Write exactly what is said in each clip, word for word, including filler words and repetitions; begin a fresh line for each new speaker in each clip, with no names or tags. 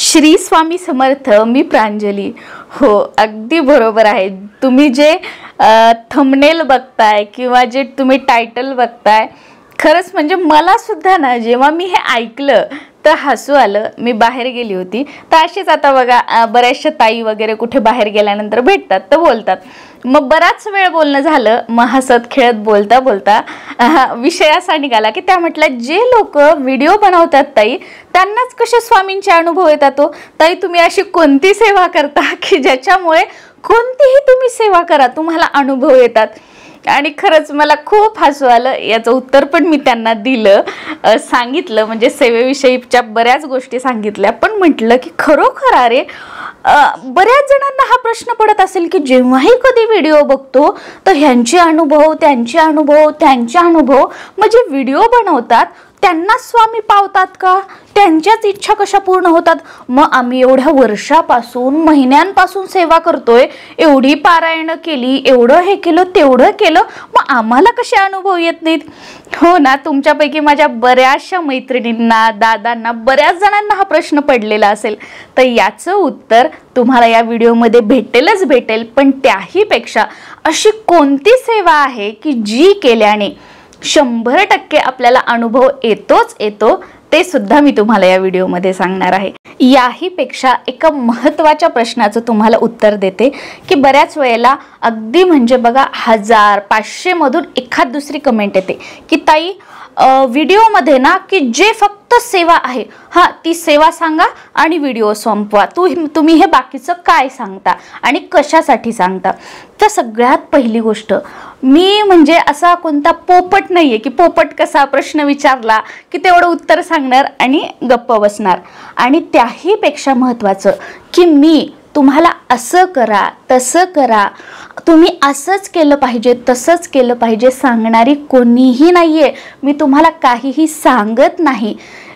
श्री स्वामी समर्थ. मी प्रांजली. हो, अगदी बरोबर आहे. तुम्ही जे थंबनेल बघताय किंवा जे तुम्ही टायटल बघताय, खरंच म्हणजे मला सुद्धा ना जेव्हा मी हे ऐकलं तर हसू आलं. मी बाहेर गेली होती तर अशीच आता बघा बऱ्याचशा ताई वगैरे कुठे बाहेर गेल्यानंतर भेटतात तर बोलतात. मग बराच वेळ बोलणं झालं. मग हसत खेळत बोलता बोलता विषय असा निघाला की त्या म्हटलं, जे लोक व्हिडिओ बनवतात ताई त्यांनाच कसे स्वामींचे अनुभव येतात. ताई तुम्ही अशी कोणती सेवा करता की ज्याच्यामुळे कोणतीही तुम्ही सेवा करा तुम्हाला अनुभव येतात. आणि खरंच मला खूप हसू आलं. याचं उत्तर पण मी त्यांना दिलं, सांगितलं, म्हणजे सेवेविषयीच्या बऱ्याच गोष्टी सांगितल्या. पण म्हटलं की खरोखर अरे बऱ्याच जणांना हा प्रश्न पडत असेल की जेव्हाही कधी व्हिडिओ बघतो तर ह्यांचे अनुभव त्यांचे अनुभव त्यांचे अनुभव म्हणजे व्हिडिओ बनवतात त्यांना स्वामी पावतात का, त्यांच्याच इच्छा कशा पूर्ण होतात. मग आम्ही एवढ्या वर्षापासून महिन्यांपासून सेवा करतोय, एवढी पारायण केली, एवढं हे केलं तेवढं केलं, मग आम्हाला कसे अनुभव येत नाहीत. हो ना, तुमच्यापैकी माझ्या बऱ्याचशा मैत्रिणींना, दादांना, बऱ्याच जणांना हा प्रश्न पडलेला असेल. तर याचं उत्तर तुम्हाला या व्हिडिओमध्ये भेटेलच भेटेल. पण त्याहीपेक्षा अशी कोणती सेवा आहे की जी केल्याने शंभर टक्के आपल्याला अनुभव येतोच येतो, ते सुद्धा मी तुम्हाला या व्हिडिओमध्ये सांगणार आहे. याहीपेक्षा एका महत्त्वाच्या प्रश्नाचं तुम्हाला उत्तर देते की बऱ्याच वेळेला अगदी म्हणजे बघा हजार पाचशे मधून एखाद दुसरी कमेंट येते की ताई व्हिडिओमध्ये ना की जे फक्त सेवा आहे, हां ती सेवा सांगा आणि व्हिडिओ संपवा. तू तुम्ही हे बाकीचं काय सांगता आणि कशासाठी सांगता. तर सगळ्यात पहिली गोष्ट, मी म्हणजे असा कोणता पोपट नाहीये की पोपट कसा प्रश्न विचारला की तेवढं उत्तर सांगणार आणि गप्प बसणार. आणि त्याहीपेक्षा महत्त्वाचं की मी तुम्हाला असं करा तसं करा, तुम्ही असंच केलं पाहिजे तसंच केलं पाहिजे सांगणारी कोणीही नाहीये. मी तुम्हाला काहीही सांगत नाही.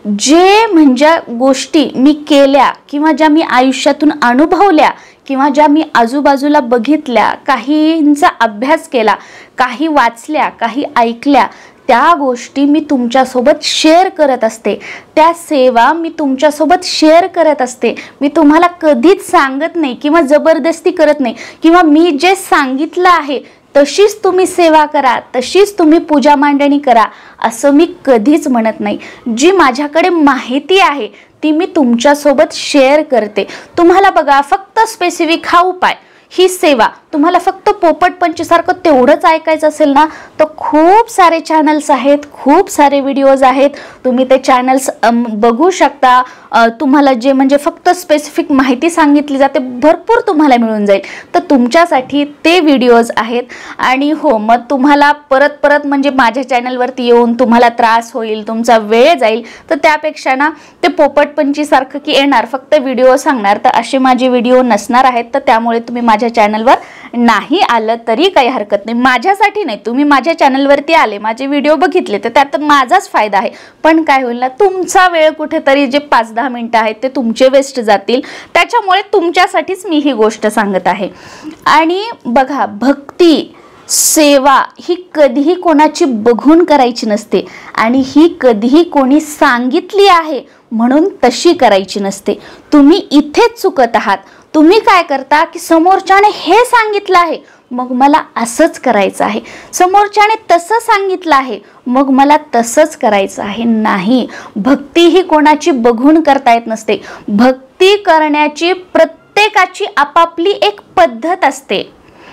जे म्हणजे गोष्टी मी केल्या किंवा ज्या मी आयुष्यातून अनुभवल्या किंवा ज्या मी आजूबाजूला बघितल्या, काहींचा अभ्यास केला, काही वाचल्या, काही ऐकल्या, त्या गोष्टी मी तुमच्यासोबत शेअर करत असते. त्या सेवा मी तुमच्यासोबत शेअर करत असते. मी तुम्हाला कधीच सांगत नाही किंवा जबरदस्ती करत नाही किंवा मी जे सांगितलं आहे तशीच तुम्ही सेवा करा, तशीच तुम्ही पूजा मांडणी करा असं मी कधीच म्हणत नाही. जी माझ्याकडे माहिती आहे ती मी तुमच्यासोबत शेअर करते. तुम्हाला बघा फक्त स्पेसिफिक हा उपाय, ही सेवा तुम्हाला फक्त पोपट पंचीसारखं तेवढंच ऐकायचं असेल ना तर खूप सारे चॅनल्स आहेत, खूप सारे व्हिडिओज आहेत. तुम्ही ते चॅनल्स बघू शकता. तुम्हाला जे म्हणजे फक्त स्पेसिफिक माहिती सांगितली जाते भरपूर तुम्हाला मिळून जाईल. तर तुमच्यासाठी ते व्हिडिओज आहेत. आणि हो, मग तुम्हाला परत परत म्हणजे माझ्या चॅनलवरती येऊन तुम्हाला त्रास होईल, तुमचा वेळ जाईल. तर त्यापेक्षा ना ते पोपट पंचीसारखं की येणार फक्त व्हिडिओ सांगणार, तर असे माझे व्हिडिओ नसणार आहेत. तर त्यामुळे तुम्ही माझ्या चॅनलवर नाही आलं तरी काही हरकत नाही. माझ्यासाठी नाही, तुम्ही माझ्या चॅनलवरती आले, माझे व्हिडिओ बघितले तर त्यात माझाच फायदा आहे. पण काय होईल ना, तुमचा वेळ कुठेतरी जे पाच दहा मिनिटं आहेत ते तुमचे वेस्ट जातील. त्याच्यामुळे तुमच्यासाठीच मी ही गोष्ट सांगत आहे. आणि बघा, भक्ती सेवा ही कधीही कोणाची बघून करायची नसते आणि ही कधीही कोणी सांगितली आहे म्हणून तशी करायची नसते. तुम्ही इथेच चुकत आहात. तुम्ही काय करता की समोरच्याने हे सांगितलं आहे मग मला असंच करायचं आहे, समोरच्याने तसं सांगितलं आहे मग मला तसंच करायचं आहे. नाही, भक्ती ही कोणाची बघून करता येत नसते. भक्ती करण्याची प्रत्येकाची आपापली एक पद्धत असते.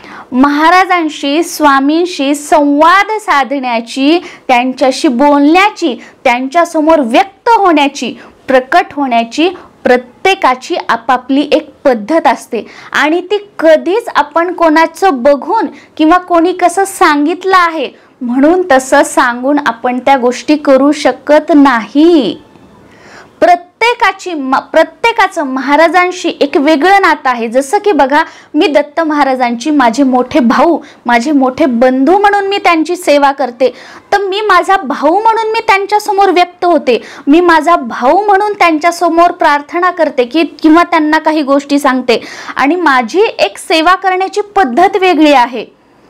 महाराजांशी, स्वामींशी संवाद साधण्याची, त्यांच्याशी बोलण्याची, त्यांच्यासमोर व्यक्त होण्याची, प्रकट होण्याची प्रत्येकाची आपापली एक पद्धत असते. आणि ती कधीच आपण कोणाचं बघून किंवा कोणी कसं सांगितलं आहे म्हणून तसं सांगून आपण त्या गोष्टी करू शकत नाही. प्रत्येकाची प्रत्येकाचं महाराजांशी एक वेगळं नातं आहे. जसं की बघा, मी दत्त महाराजांची माझे मोठे भाऊ, माझे मोठे बंधू म्हणून मी त्यांची सेवा करते. तर मी माझा भाऊ म्हणून मी त्यांच्यासमोर व्यक्त होते. मी माझा भाऊ म्हणून त्यांच्यासमोर प्रार्थना करते की किंवा त्यांना काही गोष्टी सांगते. आणि माझी एक सेवा करण्याची पद्धत वेगळी आहे.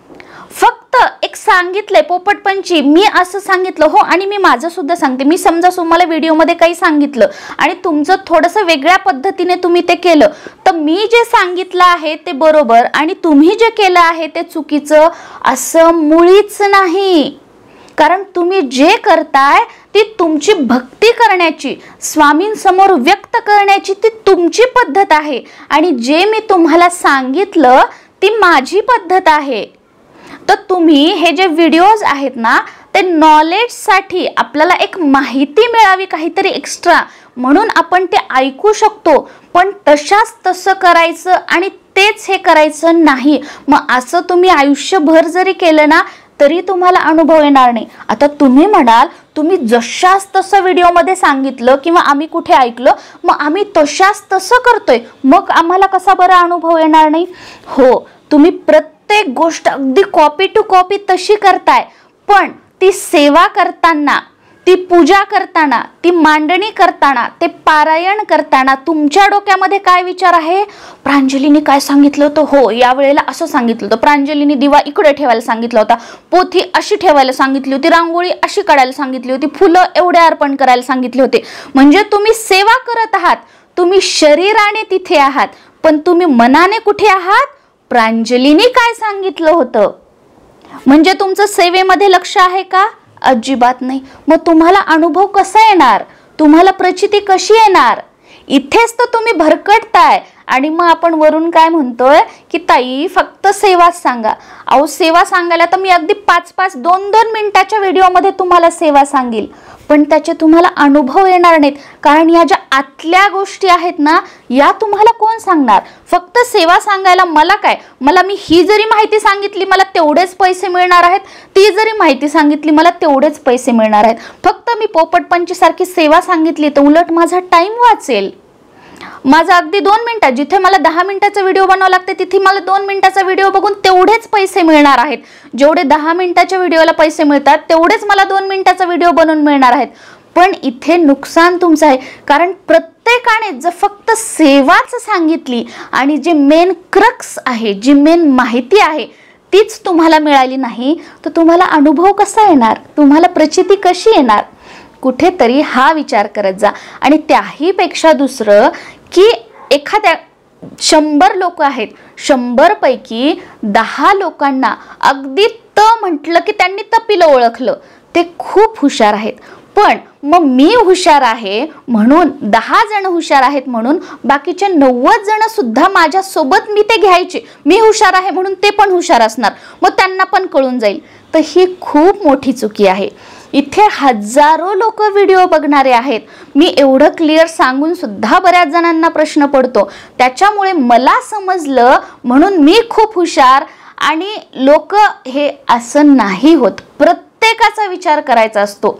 फक्त एक सांगितलंय पोपटपंची, मी असं सांगितलं हो, आणि मी माझं सुद्धा सांगते. मी समजा तुम्हाला व्हिडिओमध्ये काही सांगितलं आणि तुमचं थोडंसं वेगळ्या पद्धतीने तुम्ही ते केलं, तर मी जे सांगितलं आहे ते बरोबर आणि तुम्ही जे केलं आहे ते चुकीचं असं मुळीच नाही. कारण तुम्ही जे करताय ती तुमची भक्ती करण्याची, स्वामींसमोर व्यक्त करण्याची ती तुमची पद्धत आहे आणि जे मी तुम्हाला सांगितलं ती माझी पद्धत आहे. तर तुम्ही हे जे व्हिडिओज आहेत ना ते नॉलेजसाठी, आपल्याला एक माहिती मिळावी काहीतरी एक्स्ट्रा म्हणून आपण ते ऐकू शकतो, पण तशाच तसं करायचं आणि तेच हे करायचं नाही. मग असं तुम्ही आयुष्यभर जरी केलं ना तरी तुम्हाला अनुभव येणार नाही. आता तुम्ही म्हणाल तुम्ही जशाच तसं व्हिडिओमध्ये सांगितलं किंवा आम्ही कुठे ऐकलं मग आम्ही तशाच तसं करतोय, मग आम्हाला कसा बरा अनुभव येणार नाही? हो, तुम्ही प्रत्येक गोष्ट अगदी कॉपी टू कॉपी तशी करताय, पण ती सेवा करताना, ती पूजा करताना, ती मांडणी करताना, ते पारायण करताना तुमच्या डोक्यामध्ये काय विचार आहे? प्रांजलीने काय सांगितलं होतं? हो, या वेळेला असं सांगितलं होतं. प्रांजलीने दिवा इकडे ठेवायला सांगितला होता, पोथी अशी ठेवायला सांगितली होती, रांगोळी अशी काढायला सांगितली होती, फुलं एवढे अर्पण करायला सांगितले होते. म्हणजे तुम्ही सेवा करत आहात, तुम्ही शरीराने तिथे आहात, पण तुम्ही मनाने कुठे आहात? प्रांजलीने काय सांगितलं होतं. म्हणजे तुमचं सेवेमध्ये लक्ष आहे का? अजिबात नाही. मग तुम्हाला अनुभव कसा येणार? तुम्हाला प्रचिती कशी येणार? इथेच तर तुम्ही भरकटताय. आणि मग आपण वरून काय म्हणतोय की ताई फक्त सेवाच सांगा. अहो, सेवा सांगायला तर मी अगदी पाच पाच दोन दोन मिनिटाच्या व्हिडिओमध्ये तुम्हाला सेवा सांगेल, पण त्याचे तुम्हाला अनुभव येणार नाहीत. कारण या ज्या आतल्या गोष्टी आहेत ना या तुम्हाला कोण सांगणार? फक्त सेवा सांगायला मला काय, मला मी ही जरी माहिती सांगितली मला तेवढेच पैसे मिळणार आहेत, ती जरी माहिती सांगितली मला तेवढेच पैसे मिळणार आहेत. फक्त मी पोपटपंची सारखी सेवा सांगितली तर उलट माझा टाइम वाचेल. माझा अगदी दोन मिनिटात, जिथे मला दहा मिनिटाचा व्हिडिओ बनवावा लागते तिथे मला दोन मिनिटाचा व्हिडिओ बघून तेवढेच पैसे मिळणार आहेत. जेवढे दहा मिनिटाच्या व्हिडिओला पैसे मिळतात तेवढेच मला दोन मिनिटाचा व्हिडिओ बनवून मिळणार आहेत. पण इथे नुकसान तुमचं आहे. कारण प्रत्येकाने जर फक्त सेवाच सांगितली आणि जे मेन क्रक्स आहे, जी मेन माहिती आहे तीच तुम्हाला मिळाली नाही तर तुम्हाला अनुभव कसा येणार? तुम्हाला प्रचिती कशी येणार? कुठेतरी हा विचार करत जा. आणि त्याही पेक्षा दुसरं की एखाद्या शंभर लोक आहेत, शंभर पैकी दहा लोकांना अगदी त म्हटलं की त्यांनी तपीला ओळखलं, ते खूप हुशार आहेत. पण मग मी हुशार आहे म्हणून, दहा जण हुशार आहेत म्हणून बाकीचे नव्वद जण सुद्धा माझ्या सोबत मी ते घ्यायचे. मी हुशार आहे म्हणून ते पण हुशार असणार, मग त्यांना पण कळून जाईल. तर ही खूप मोठी चुकी आहे. इथे हजारो लोक व्हिडिओ बघणारे आहेत. मी एवढं क्लिअर सांगून सुद्धा बऱ्याच जणांना प्रश्न पडतो. त्याच्यामुळे मला समजलं म्हणून मी खूप हुशार आणि लोक, हे असं नाही होत. प्रत्येकाचा विचार करायचा असतो.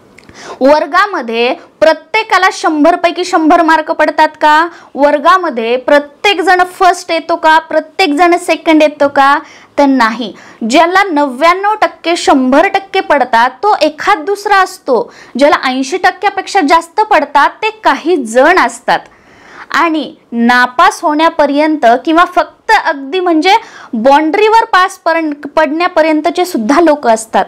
वर्गामध्ये प्रत्येकाला शंभर पैकी शंभर मार्क पडतात का? वर्गामध्ये प्रत्येक जण फर्स्ट येतो का? प्रत्येक जण सेकंड येतो का? तर नाही. ज्याला नव्याण्णव टक्के शंभर टक्के पडतात तो एखाद दुसरा असतो. ज्याला ऐंशी टक्क्यापेक्षा जास्त पडतात ते काही जण असतात. आणि नापास होण्यापर्यंत किंवा फक्त अगदी म्हणजे बाउंड्रीवर पास पडण्यापर्यंतचे सुद्धा लोक असतात.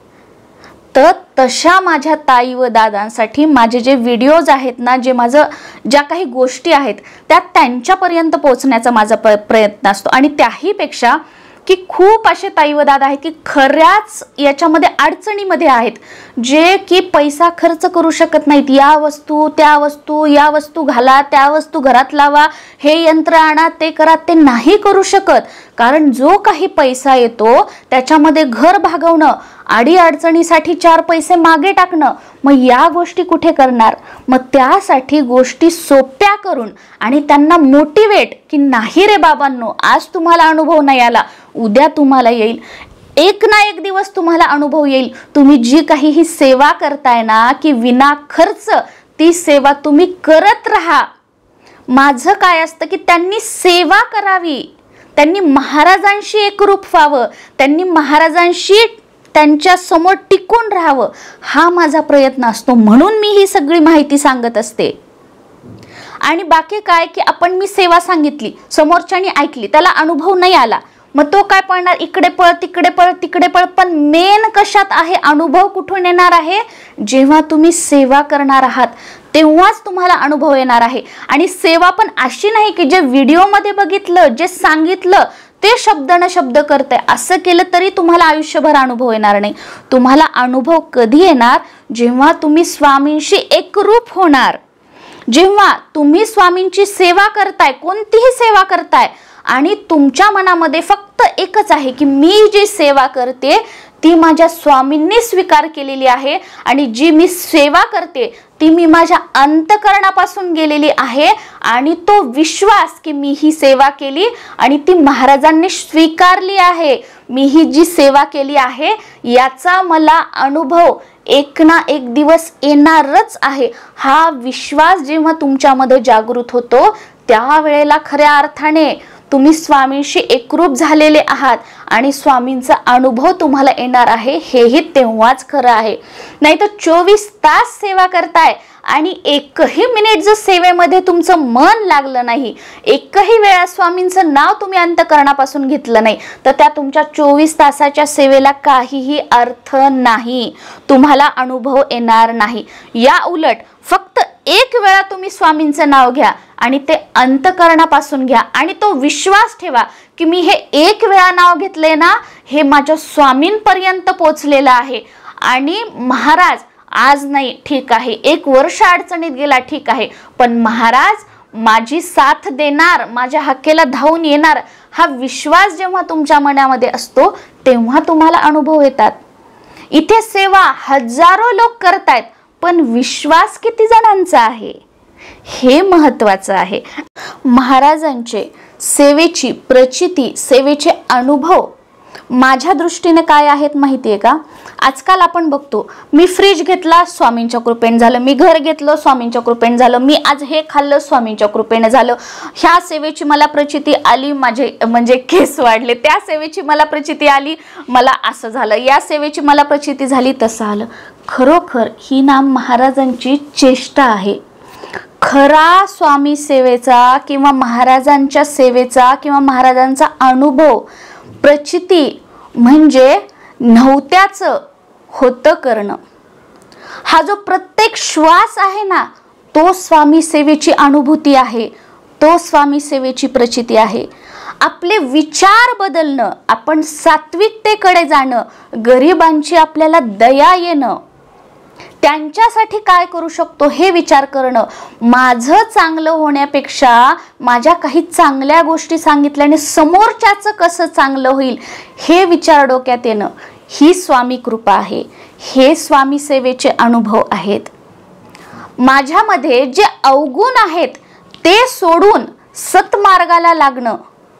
तर तशा माझ्या ताई व दादांसाठी माझे जे व्हिडिओज आहेत ना, जे माझं ज्या काही गोष्टी आहेत त्या त्यांच्यापर्यंत पोहोचण्याचा माझा प्रयत्न असतो. आणि त्याहीपेक्षा की खूप असे ताई व दादा आहेत की खऱ्याच याच्यामध्ये अडचणीमध्ये आहेत, जे की पैसा खर्च करू शकत नाहीत. या वस्तू त्या वस्तू, या वस्तू घाला, त्या वस्तू घरात लावा, हे यंत्र आणा, ते करा, ते नाही करू शकत. कारण जो काही पैसा येतो त्याच्यामध्ये घर भागवणं, आडी अडचणीसाठी चार पैसे मागे टाकणं, मग या गोष्टी कुठे करणार? मग त्यासाठी गोष्टी सोप्या करून आणि त्यांना मोटिवेट की नाही रे बाबांनो, आज तुम्हाला अनुभव नाही आला, उद्या तुम्हाला येईल. एक ना एक दिवस तुम्हाला अनुभव येईल. तुम्ही जी काही ही सेवा करताय ना की विना खर्च, ती सेवा तुम्ही करत राहा. माझं काय असतं की त्यांनी सेवा करावी, त्यांनी महाराजांशी एकरूप व्हावं, त्यांनी महाराजांशी त्यांच्या समोर टिकून राहावं, हा माझा प्रयत्न असतो. म्हणून मी ही सगळी माहिती सांगत असते. आणि बाकी काय की आपण मी सेवा सांगितली, समोरच्याने ऐकली, त्याला अनुभव नाही आला, मग तो काय पळणार, इकडे पळ तिकडे पळ तिकडे पळ. पण मेन कशात आहे, अनुभव कुठून येणार आहे, जेव्हा तुम्ही सेवा करणार आहात तेव्हाच तुम्हाला अनुभव येणार आहे. आणि सेवा पण अशी नाही की जे व्हिडिओमध्ये बघितलं, जे सांगितलं ते शब्द न शब्द करते असं केलं तरी तुम्हाला आयुष्यभर अनुभव येणार नाही. तुम्हाला अनुभव कधी येणार, जेव्हा तुम्ही स्वामींशी एकरूप होणार, जेव्हा तुम्ही स्वामींची सेवा करताय, कोणतीही सेवा करताय आणि तुमच्या मनामध्ये फक्त एकच आहे की मी जी सेवा करते ती माझ्या स्वामींनी स्वीकार केलेली आहे आणि जी मी सेवा करते ती मी माझ्या अंतःकरणापासून गेलेली आहे. आणि तो विश्वास की मी ही सेवा केली आणि ती महाराजांनी स्वीकारली आहे, मी ही जी सेवा केली आहे याचा मला अनुभव एक ना एक दिवस येणारच आहे, हा विश्वास जेव्हा तुमच्यामध्ये जागृत होतो त्यावेळेला खऱ्या अर्थाने तुम्ही स्वामींशी एकरूप झालेले आहात आणि स्वामींचा अनुभव तुम्हाला येणार आहे, हेही तेव्हाच खरं आहे. नाही तर चोवीस तास सेवा करताय आणि एकही मिनिट जर सेवेमध्ये तुमचं मन लागलं नाही, एकही वेळा स्वामींचं नाव तुम्ही अंतःकरणापासून घेतलं नाही, तर त्या तुमच्या चोवीस तासाच्या सेवेला काहीही अर्थ नाही, तुम्हाला अनुभव येणार नाही. या उलट फक्त एक वेळा तुम्ही स्वामींचं नाव घ्या आणि ते अंतःकरणापासून घ्या आणि तो विश्वास ठेवा की मी हे एक वेळा नाव घेतले ना, हे माझ्या स्वामींपर्यंत पोचलेलं आहे. आणि महाराज आज नाही ठीक आहे, एक वर्ष अडचणीत गेला ठीक आहे, पण महाराज माझी साथ देणार, माझ्या हक्केला धावून येणार, हा विश्वास जेव्हा तुमच्या मनामध्ये असतो तेव्हा तुम्हाला अनुभव येतात. इथे सेवा हजारो लोक करतायत, पण विश्वास किती जणांचा आहे हे महत्त्वाचं आहे. महाराजांचे सेवेची प्रचिती, सेवेचे अनुभव माझ्या दृष्टीने काय आहेत माहिती आहे का? आजकाल आपण बघतो, मी फ्रीज घेतला स्वामींच्या कृपेने झालं, मी घर घेतलं स्वामींच्या कृपेने झालं, मी आज हे खाल्लं स्वामींच्या कृपेने झालं, ह्या सेवेची मला प्रचिती आली, माझे म्हणजे केस वाढले, त्या सेवेची मला प्रचिती आली, मला असं झालं, या सेवेची मला प्रचिती झाली, तसं आलं. खरोखर ही ना महाराजांची चेष्टा आहे. खरा स्वामी सेवेचा किंवा महाराजांच्या सेवेचा किंवा महाराजांचा अनुभव, प्रचिती म्हणजे नव्हत्याचं होतं करणं. हा जो प्रत्येक श्वास आहे ना, तो स्वामी सेवेची अनुभूती आहे, तो स्वामी सेवेची प्रचिती आहे. आपले विचार बदलणं, आपण सात्विकतेकडे जाणं, गरिबांची आपल्याला दया येणं, त्यांच्यासाठी काय करू शकतो हे विचार करणं, माझं चांगलं होण्यापेक्षा माझ्या काही चांगल्या गोष्टी सांगितल्याने समोरच्याचं कसं चांगलं होईल हे विचार डोक्यात येणं, ही स्वामी कृपा आहे, हे स्वामी सेवेचे अनुभव आहेत. माझ्यामध्ये जे अवगुण आहेत ते सोडून सत्मार्गाला लागणं,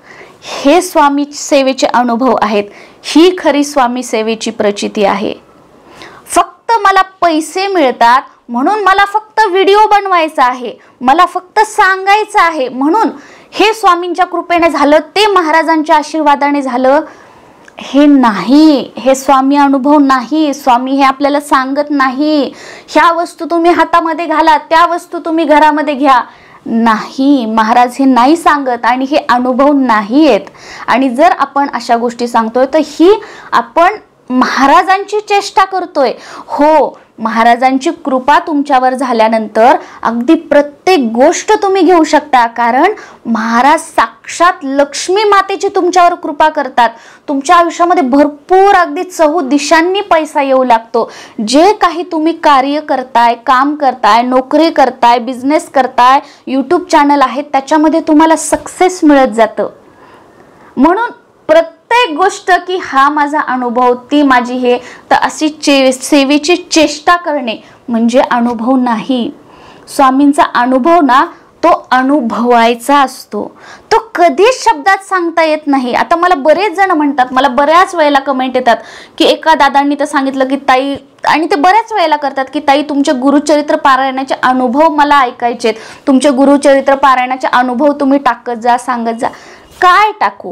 हे स्वामी सेवेचे अनुभव आहेत, ही खरी स्वामी सेवेची प्रचिती आहे. फक्त मला पैसे मिळतात म्हणून मला फक्त व्हिडिओ बनवायचा आहे, मला फक्त सांगायचं आहे म्हणून हे स्वामींच्या कृपेने झालं, ते महाराजांच्या आशीर्वादाने झालं, हे नाही, हे स्वामी अनुभव नाही. स्वामी हे आपल्याला सांगत नाही ह्या वस्तू तुम्ही हातामध्ये घाला, त्या वस्तू तुम्ही घरामध्ये घ्या, नाही, महाराज हे नाही सांगत आणि हे अनुभव नाही आहेत. आणि जर आपण अशा गोष्टी सांगतोय तर ही आपण महाराजांची चेष्टा करतोय. हो, महाराजांची कृपा तुमच्यावर झाल्यानंतर अगदी प्रत्येक गोष्ट तुम्ही घेऊ शकता, कारण महाराज साक्षात लक्ष्मी मातेची तुमच्यावर कृपा करतात. तुमच्या आयुष्यामध्ये भरपूर अगदी चहू दिशांनी पैसा येऊ लागतो. जे काही तुम्ही कार्य करताय, काम करताय, नोकरी करताय, बिझनेस करताय, यूट्यूब चॅनल आहेत, त्याच्यामध्ये तुम्हाला सक्सेस मिळत जातं. म्हणून प्रत्येक गोष्ट की हा माझा अनुभव, ती माझी हे, तर अशी चे सेवेची चेष्टा करणे म्हणजे अनुभव नाही. स्वामींचा अनुभव ना तो अनुभवायचा असतो, तो कधीच शब्दात सांगता येत नाही. आता मला बरेच जण म्हणतात, मला बऱ्याच वेळेला कमेंट येतात की एका दादांनी तर सांगितलं की ताई, आणि ते बऱ्याच वेळेला करतात की ताई तुमचे गुरुचरित्र पारायणाचे अनुभव मला ऐकायचेत, तुमचे गुरुचरित्र पारायणाचे अनुभव तुम्ही टाकत जा, सांगत जा. काय टाकू?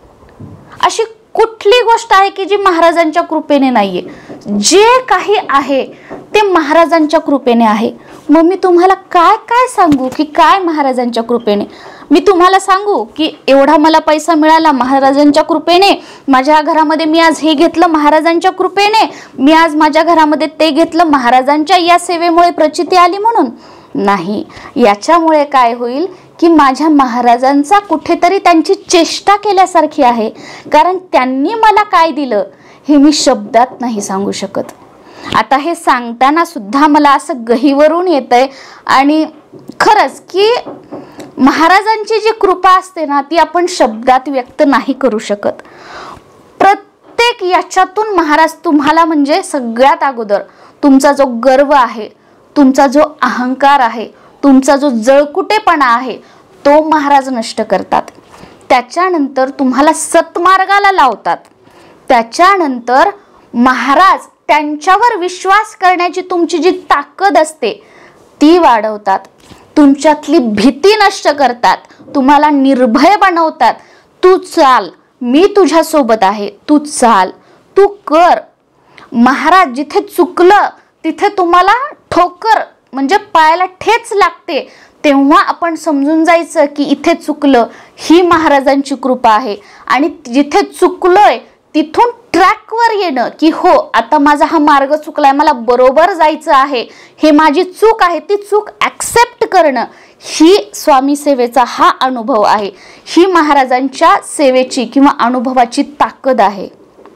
अशी कुठली गोष्ट आहे की जी महाराजांच्या कृपेने नाहीये? जे काही आहे ते महाराजांच्या कृपेने आहे. मग मी तुम्हाला काय काय सांगू की काय महाराजांच्या कृपेने? मी तुम्हाला सांगू की एवढा मला पैसा मिळाला महाराजांच्या कृपेने, माझ्या घरामध्ये मी आज हे घेतलं महाराजांच्या कृपेने, मी आज माझ्या घरामध्ये ते घेतलं महाराजांच्या या सेवेमुळे प्रचिती आली म्हणून नाही. याच्यामुळे काय होईल की माझ्या महाराजांचा कुठेतरी त्यांची चेष्टा केल्यासारखी आहे, कारण त्यांनी मला काय दिलं हे मी शब्दात नाही सांगू शकत. आता हे सांगताना सुद्धा मला असं गहिवरून येतंय. आणि खरंच की महाराजांची जी कृपा असते ना ती आपण शब्दात व्यक्त नाही करू शकत. प्रत्येक याच्यातून महाराज तुम्हाला म्हणजे सगळ्यात अगोदर तुमचा जो गर्व आहे, तुमचा जो अहंकार आहे, तुमचा जो जळकुटेपणा आहे तो महाराज नष्ट करतात. त्याच्यानंतर तुम्हाला सत्मार्गाला लावतात. त्याच्यानंतर महाराज त्यांच्यावर विश्वास करण्याची तुमची जी ताकद असते ती वाढवतात. तुमच्यातली भीती नष्ट करतात, तुम्हाला निर्भय बनवतात. तू चाल, मी तुझ्या सोबत आहे, तू चाल, तू कर. महाराज जिथे चुकलं तिथे तुम्हाला ठोकर म्हणजे पायाला ठेच लागते, तेव्हा आपण समजून जायचं की इथे चुकलं, ही महाराजांची कृपा आहे. आणि जिथे चुकलोय तिथून ट्रॅकवर येणं की हो आता माझा हा मार्ग चुकलाय, मला बरोबर जायचं आहे, हे माझी चूक आहे, ती चूक ॲक्सेप्ट करणं, ही स्वामी सेवेचा हा अनुभव आहे. ही महाराजांच्या सेवेची किंवा अनुभवाची ताकद आहे.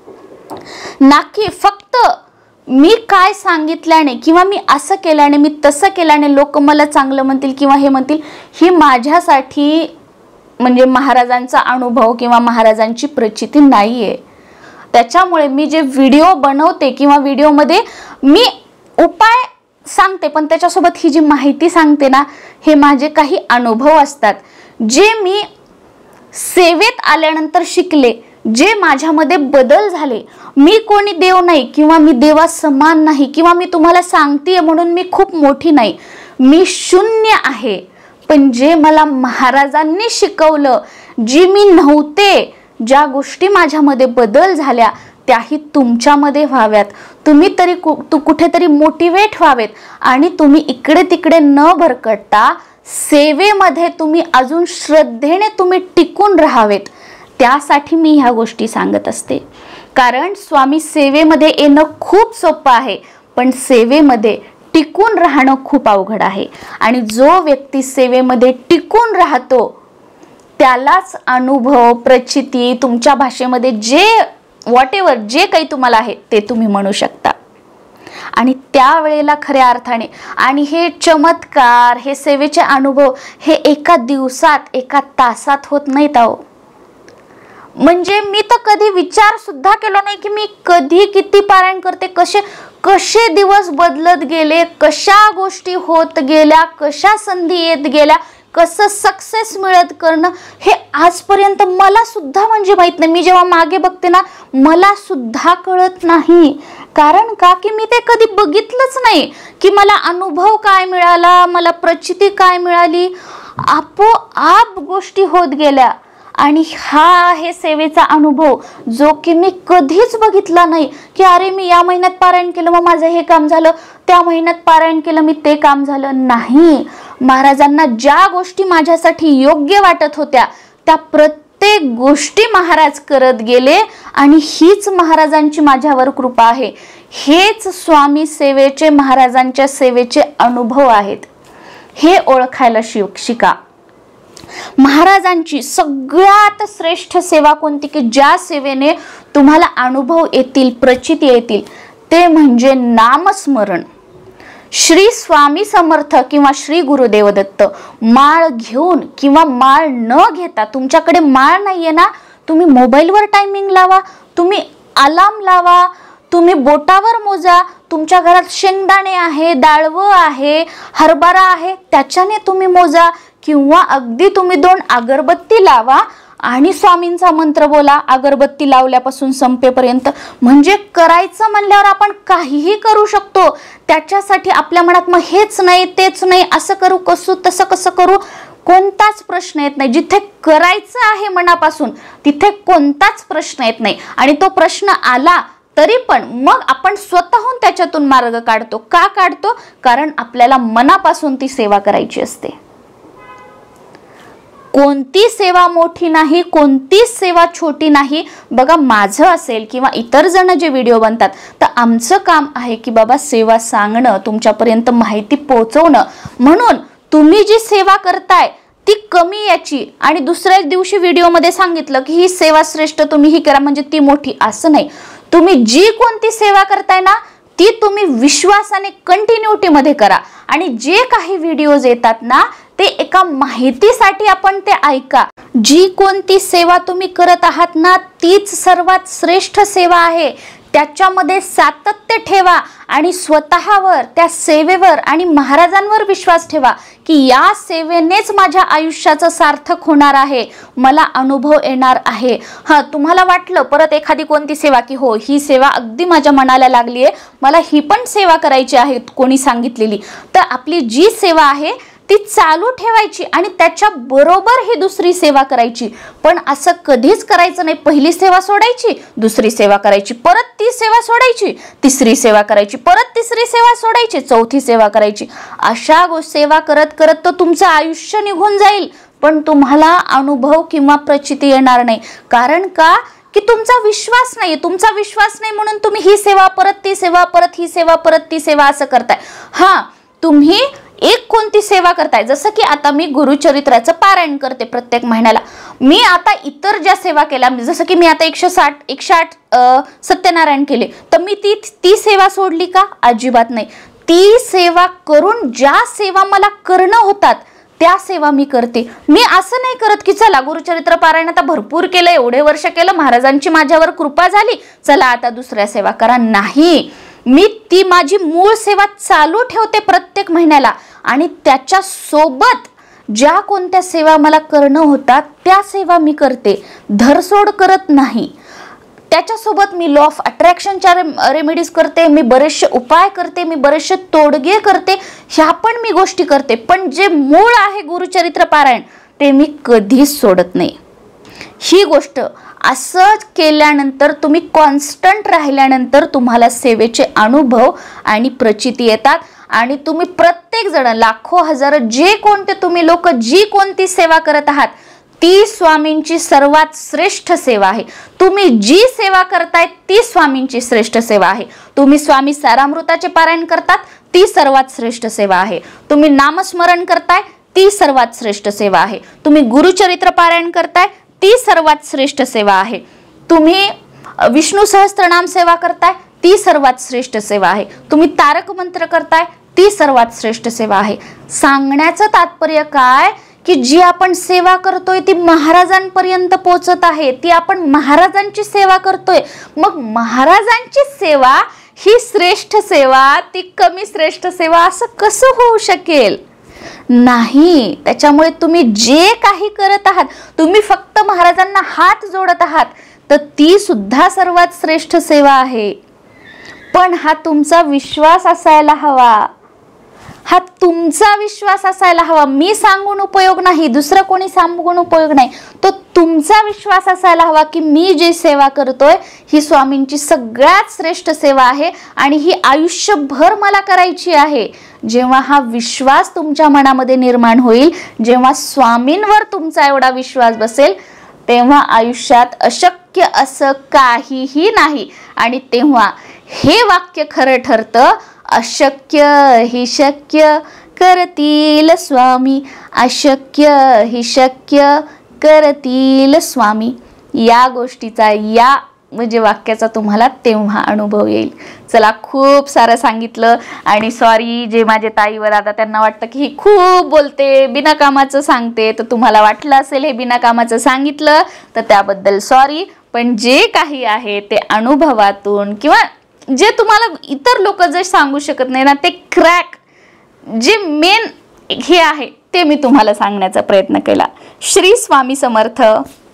ना की फक्त मी काय सांगितल्याने किंवा मी असं केल्याने, मी तसं केल्याने लोक मला चांगलं म्हणतील किंवा हे म्हणतील, ही माझ्यासाठी म्हणजे महाराजांचा अनुभव किंवा महाराजांची प्रचिती नाही आहे. त्याच्यामुळे मी जे व्हिडिओ बनवते किंवा व्हिडिओमध्ये मी उपाय सांगते, पण त्याच्यासोबत ही जी माहिती सांगते ना, हे माझे काही अनुभव असतात जे मी सेवेत आल्यानंतर शिकले, जे माझ्यामध्ये बदल झाले. मी कोणी देव नाही किंवा मी देवा समान नाही किंवा मी तुम्हाला सांगतेय म्हणून मी खूप मोठी नाही, मी शून्य आहे. पण जे मला महाराजांनी शिकवलं, जी मी नव्हते, ज्या गोष्टी माझ्यामध्ये बदल झाल्या त्याही तुमच्यामध्ये व्हाव्यात. तुम्ही तरी तू कुठेतरी मोटिवेट व्हावेत आणि तुम्ही इकडे तिकडे न भरकटता सेवेमध्ये तुम्ही अजून श्रद्धेने तुम्ही टिकून राहावेत. त्यासाठी मी ह्या गोष्टी सांगत असते. कारण स्वामी सेवेमध्ये येणं खूप सोपं आहे, पण सेवेमध्ये टिकून राहणं खूप अवघड आहे. आणि जो व्यक्ती सेवेमध्ये टिकून राहतो त्यालाच अनुभव, प्रचिती, तुमच्या भाषेमध्ये जे व्हॉट एव्हर जे काही तुम्हाला आहे ते तुम्ही म्हणू शकता. आणि त्यावेळेला खऱ्या अर्थाने आणि हे चमत्कार, हे सेवेचे अनुभव हे एका दिवसात, एका तासात होत नाहीत अहो. म्हणजे मी तर कधी विचार सुद्धा केला नाही की मी कधी किती पारायण करते, कसे कसे दिवस बदलत गेले, कशा गोष्टी होत गेल्या, कशा संधी येत गेल्या, कसं सक्सेस मिळत करणं, हे आजपर्यंत मला सुद्धा म्हणजे माहित नाही. मी जेव्हा मागे बघते ना मला सुद्धा कळत नाही. कारण का की मी ते कधी बघितलंच नाही की मला अनुभव काय मिळाला, मला प्रचिती काय मिळाली. आपोआप गोष्टी होत गेल्या. आणि हा आहे सेवेचा अनुभव जो की मी कधीच बघितला नाही की अरे मी या महिन्यात पारायण केलं मग माझं हे काम झालं, त्या महिन्यात पारायण केलं मी ते काम झालं. नाही, महाराजांना ज्या गोष्टी माझ्यासाठी योग्य वाटत होत्या त्या प्रत्येक गोष्टी महाराज करत गेले. आणि हीच महाराजांची माझ्यावर कृपा आहे. हेच स्वामी सेवेचे, महाराजांच्या सेवेचे अनुभव आहेत. हे ओळखायला शिका. महाराजांची सगळ्यात श्रेष्ठ सेवा कोणती की ज्या सेवेने तुम्हाला अनुभव येतील, प्रचिती येतील, ते म्हणजे नामस्मरण. श्री स्वामी समर्थ किंवा श्री गुरुदेव दत्त माळ घेऊन किंवा माळ न घेता, तुमच्याकडे माळ नाहीये ना, तुम्ही मोबाईलवर टायमिंग लावा, तुम्ही अलार्म लावा, तुम्ही बोटावर मोजा, तुमच्या घरात शेंगदाणे आहे, डाळवं आहे, हरभरा आहे, त्याच्याने तुम्ही मोजा. किंवा अगदी तुम्ही दोन अगरबत्ती लावा आणि स्वामींचा मंत्र बोला अगरबत्ती लावल्यापासून संपेपर्यंत. म्हणजे करायचं म्हणल्यावर आपण काहीही करू शकतो. त्याच्यासाठी आपल्या मनात मग हेच नाही तेच नाही, असं करू कसं तसं कसं करू, कोणताच प्रश्न येत नाही. जिथे करायचं आहे मनापासून तिथे कोणताच प्रश्न येत नाही. आणि तो प्रश्न आला तरी पण मग आपण स्वतःहून त्याच्यातून मार्ग काढतो. का काढतो? कारण आपल्याला मनापासून ती सेवा करायची असते. कोणती सेवा मोठी नाही, कोणतीच सेवा छोटी नाही. बघा माझं असेल किंवा इतर जण जे व्हिडिओ बनतात तर आमचं काम आहे की बाबा सेवा सांगणं, तुमच्यापर्यंत माहिती पोहोचवणं. म्हणून तुम्ही जी सेवा करताय ती कमी याची आणि दुसऱ्याच दिवशी व्हिडिओमध्ये सांगितलं की ही सेवा श्रेष्ठ तुम्ही ही करा म्हणजे ती मोठी, असं नाही. तुम्ही जी कोणती सेवा करताय ना ती तुम्ही विश्वासाने कंटिन्युटी मध्ये करा. आणि जे काही व्हिडिओज येतात ना ते एका माहितीसाठी आपण ते ऐका. जी कोणती सेवा तुम्ही करत आहात ना तीच सर्वात श्रेष्ठ सेवा आहे. त्याच्यामध्ये सातत्य ठेवा आणि स्वतःवर, त्या सेवेवर आणि महाराजांवर विश्वास ठेवा की या सेवेनेच माझ्या आयुष्याचं सार्थक होणार आहे, मला अनुभव येणार आहे. हां, तुम्हाला वाटलं परत एखादी कोणती सेवा की हो ही सेवा अगदी माझ्या मनाला लागली आहे, मला ही पण सेवा करायची आहे कोणी सांगितलेली, तर आपली जी सेवा आहे ती चालू ठेवायची आणि त्याच्या बरोबर ही दुसरी सेवा करायची. पण असं कधीच करायचं नाही पहिली सेवा सोडायची, दुसरी सेवा करायची, परत ती सेवा सोडायची, तिसरी सेवा करायची, परत तिसरी सेवा सोडायची, चौथी सेवा करायची. अशा सेवा करत करत तर तुमचं आयुष्य निघून जाईल पण तुम्हाला अनुभव किंवा प्रचिती येणार नाही. कारण का की तुमचा विश्वास नाही. तुमचा विश्वास नाही म्हणून तुम्ही ही सेवा परत ती सेवा परत ही सेवा परत ती सेवा असं करताय. हां, तुम्ही एक कोणती सेवा करताय, जसं की आता मी गुरुचरित्राचं पारायण करते प्रत्येक महिन्याला. मी आता इतर ज्या सेवा केल्या जसं की मी आता एकशे साठ एकशे आठ सत्यनारायण केले तर मी ती ती सेवा सोडली का? अजिबात नाही. ती सेवा करून ज्या सेवा मला करणं होतात त्या सेवा मी करते. मी असं नाही करत की चला गुरुचरित्र पारायण आता भरपूर केलं, एवढे वर्ष केलं, महाराजांची माझ्यावर कृपा झाली, चला आता दुसऱ्या सेवा करा. नाही, मी ती माझी मूळ सेवा चालू ठेवते प्रत्येक महिन्याला आणि त्याच्या सोबत ज्या कोणत्या सेवा मला करणं होतात त्या सेवा मी करते, धरसोड करत नाही. त्याच्यासोबत मी लॉ ऑफ अट्रॅक्शनच्या रेमेडीज करते, मी बरेचसे उपाय करते, मी बरेचसे तोडगे करते, ह्या पण मी गोष्टी करते. पण जे मूळ आहे गुरुचरित्र पारायण ते मी कधीच सोडत नाही. ही गोष्ट असं केल्यानंतर तुम्ही कॉन्स्टंट राहिल्यानंतर तुम्हाला सेवेचे अनुभव आणि प्रचिती येतात आणि तुम्ही प्रत्येक जण लाखो हजार जे कोणते तुम्ही लोक जी कोणती सेवा करत आहात ती स्वामींची सर्वात श्रेष्ठ सेवा आहे. तुम्ही जी सेवा करताय ती स्वामींची श्रेष्ठ सेवा आहे. तुम्ही स्वामी सारामृताचे पारायण करतात ती सर्वात श्रेष्ठ सेवा आहे. तुम्ही नामस्मरण करताय ती सर्वात श्रेष्ठ सेवा आहे. तुम्ही गुरुचरित्र पारायण करताय ती सर्वात श्रेष्ठ सेवा आहे. तुम्ही विष्णू सहस्त्रनाम सेवा करताय ती सर्वात श्रेष्ठ सेवा आहे. तुम्ही तारक मंत्र करताय ती सर्वात श्रेष्ठ सेवा आहे. सांगण्याचं तात्पर्य काय की जी आपण सेवा करतोय ती महाराजांपर्यंत पोहोचत आहे, ती आपण महाराजांची सेवा करतोय. मग महाराजांची सेवा ही श्रेष्ठ सेवा, ती कमी श्रेष्ठ सेवा असं कसं होऊ शकेल? नाही. त्याच्यामुळे तुम्ही जे काही करत आहात, तुम्ही फक्त महाराजांना हात जोडत आहात तर ती सुद्धा सर्वात श्रेष्ठ सेवा आहे. पण हा तुमचा विश्वास असायला हवा, हा तुमचा विश्वास असायला हवा. मी सांगून उपयोग नाही, दुसरं कोणी सांगून उपयोग नाही, तो तुमचा विश्वास असायला हवा की मी जी सेवा करतोय ही स्वामींची सगळ्यात श्रेष्ठ सेवा आहे आणि ही आयुष्यभर मला करायची आहे. जेव्हा हा विश्वास तुमच्या मनामध्ये निर्माण होईल, जेव्हा स्वामींवर तुमचा एवढा विश्वास बसेल, तेव्हा आयुष्यात अशक्य असं काहीही नाही. आणि तेव्हा हे वाक्य खरं ठरतं, अशक्य ही शक्य करतील स्वामी, अशक्य ही शक्य करतील स्वामी. या गोष्टीचा, या म्हणजे वाक्याचा तुम्हाला तेव्हा अनुभव येईल. चला, खूप सारं सांगितलं आणि सॉरी जे माझे ताईवर आता त्यांना वाटतं की ही खूप बोलते, बिनाकामाचं सांगते, तर तुम्हाला वाटलं असेल हे बिनाकामाचं सांगितलं तर त्याबद्दल सॉरी. पण जे काही आहे ते अनुभवातून किंवा जे तुम्हाला इतर लोक जे सांगू शकत नाही ना, ते क्रॅक जे मेन हे आहे ते मी तुम्हाला सांगण्याचा प्रयत्न केला. श्री स्वामी समर्थ.